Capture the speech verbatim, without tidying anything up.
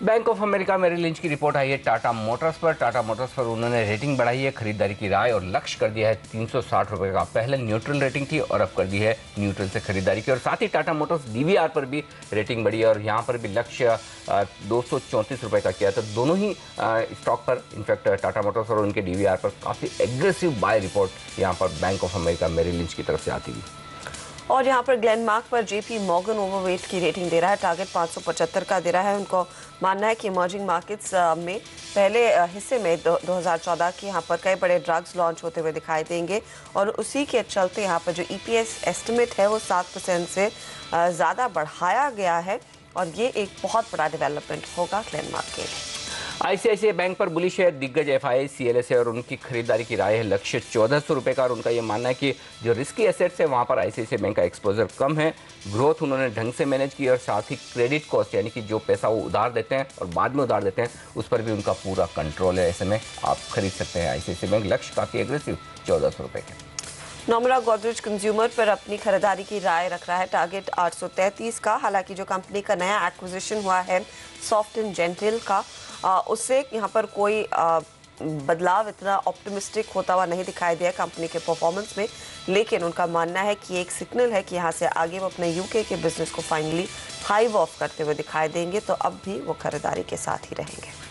Bank of America Merrill Lynch की report आई है टाटा मोटर्स पर। टाटा मोटर्स पर उन्होंने रेटिंग बढ़ाई है, खरीदारी की राय और लक्ष्य कर दिया है तीन सौ साठ रुपए का। पहले न्यूट्रल रेटिंग थी और अब कर दी है न्यूट्रल से खरीदारी की। और साथ ही टाटा मोटर्स डीवीआर पर भी रेटिंग बढ़ी है और यहाँ पर भी लक्ष्य दो सौ चौंतीस रुपए का किया। तो दोनों ही स्टॉक पर इनफैक्ट टाटा मोटर्स और उनके डीवीआर पर काफ़ी एग्रेसिव बाय रिपोर्ट यहाँ पर Bank of America Merrill Lynch की तरफ से आती हुई। और यहाँ पर ग्लेनमार्क पर जेपी मॉर्गन ओवरवेट की रेटिंग दे रहा है, टारगेट पाँच सौ पचहत्तर का दे रहा है। उनको मानना है कि इमर्जिंग मार्केट्स में पहले हिस्से में दो हज़ार चौदह के यहाँ पर कई बड़े ड्रग्स लॉन्च होते हुए दिखाई देंगे और उसी के चलते यहाँ पर जो ईपीएस एस्टिमेट है वो सात परसेंट से ज़्यादा बढ़ाया गया है और ये एक बहुत बड़ा डेवलपमेंट होगा ग्लेनमार्क के लिए। आईसीआईसीआई बैंक पर बुलिश है दिग्गज एफआई सीएलएसए और उनकी खरीदारी की राय है लक्ष्य चौदह सौ रुपये का। और उनका ये मानना है कि जो रिस्की एसेट्स है वहाँ पर आईसीआईसीआई बैंक का एक्सपोजर कम है, ग्रोथ उन्होंने ढंग से मैनेज की और साथ ही क्रेडिट कॉस्ट यानी कि जो पैसा वो उधार देते हैं और बाद में उधार देते हैं उस पर भी उनका पूरा कंट्रोल है। ऐसे में आप खरीद सकते हैं आईसीआईसीआई बैंक। लक्ष्य काफ़ी एग्रेसिव चौदह सौ रुपये के। नॉमरा गोदरेज कंज्यूमर पर अपनी खरीदारी की राय रख रहा है, टारगेट आठ सौ तैंतीस का। हालांकि जो कंपनी का नया एक्विजिशन हुआ है सॉफ्ट एंड जेंटल का, आ, उससे यहाँ पर कोई आ, बदलाव इतना ऑप्टिमिस्टिक होता हुआ नहीं दिखाई दिया कंपनी के परफॉर्मेंस में। लेकिन उनका मानना है कि एक सिग्नल है कि यहाँ से आगे वो अपने यूके के बिजनेस को फाइनली हाइव ऑफ करते हुए दिखाई देंगे, तो अब भी वो खरीदारी के साथ ही रहेंगे।